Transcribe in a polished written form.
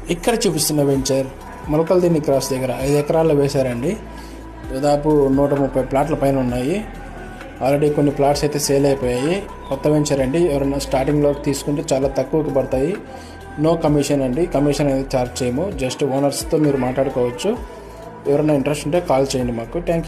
ఇక్కడ చూపిస్తున్న venture మొలకల్దిన్ని cross దగ్గర 5 ఎకరాల్లో వేశారండి. దాదాపు 130 ప్లాట్ల పైన ఉన్నాయి. ఆల్రెడీ కొన్ని ప్లాట్స్ అయితే సేల్ అయిపోయాయి. కొత్త వెంచర్ అండి. ఎవరైనా స్టార్టింగ్లో తీసుకుంటే చాలా తక్కువకి పడతాయి. నో కమిషన్ అండి. కమిషన్ అనేది ఛార్జ్ చేయము. జస్ట్ ఓనర్స్తో మీరు మాట్లాడుకోవచ్చు. ఎవరైనా ఇంట్రెస్ట్ ఉంటే కాల్ చేయండి మాకు. Thank you.